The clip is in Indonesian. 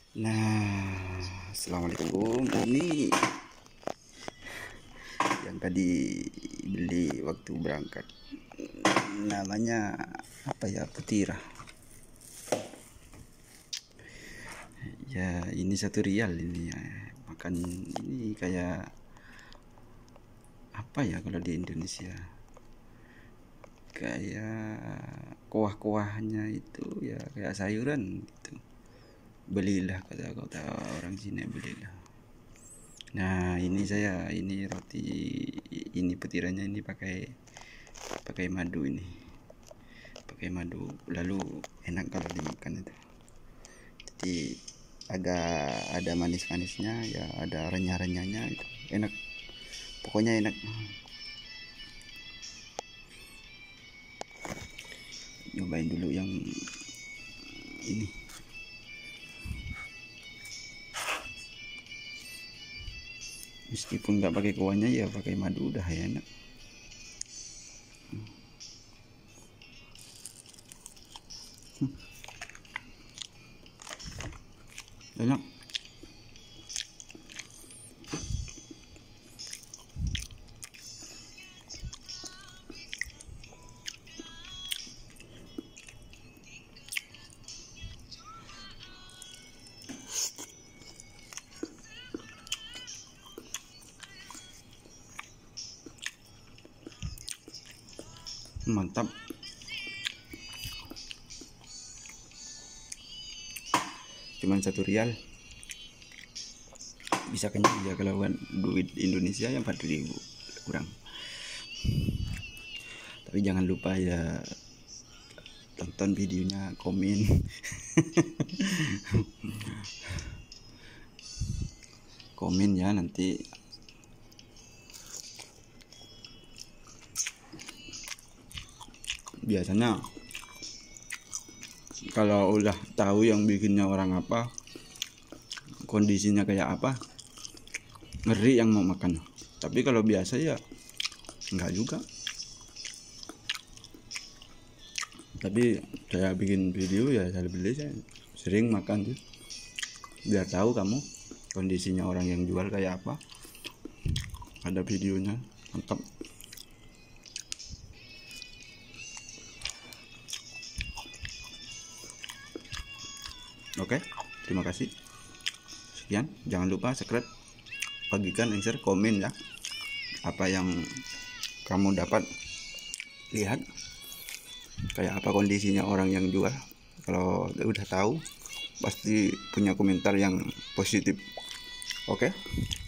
Nah, assalamualaikum. Ini yang tadi beli waktu berangkat. Namanya apa ya? Putira. Ya, ini 1 rial ini ya. Makan ini kayak apa ya kalau di Indonesia? Kayak kuah-kuahnya itu ya kayak sayuran gitu. Belilah kata orang sini, belilah. Nah, ini roti, ini petiranya ini pakai madu ini. Pakai madu, lalu enak kalau dimakan itu. Jadi agak ada manis-manisnya, ya ada renyah-renyahnya itu. Enak. Pokoknya enak. Nyobain dulu yang ini. Meskipun nggak pakai kuahnya ya pakai madu udah enak. Enak. Mantap. Cuman 1 rial bisa kenyang ya. Kalau kan duit Indonesia yang 4.000 kurang. Tapi jangan lupa ya, tonton videonya, komen. Komen ya nanti. Biasanya kalau udah tahu yang bikinnya orang apa, kondisinya kayak apa, ngeri yang mau makan. Tapi kalau biasa ya enggak juga. Tapi saya bikin video ya, saya sering makan tuh, biar tahu kamu kondisinya orang yang jual kayak apa. Ada videonya, mantap. Oke, terima kasih. Sekian, jangan lupa subscribe, bagikan, share, komen ya. Apa yang kamu dapat lihat, kayak apa kondisinya orang yang jual. Kalau udah tahu, pasti punya komentar yang positif. Oke.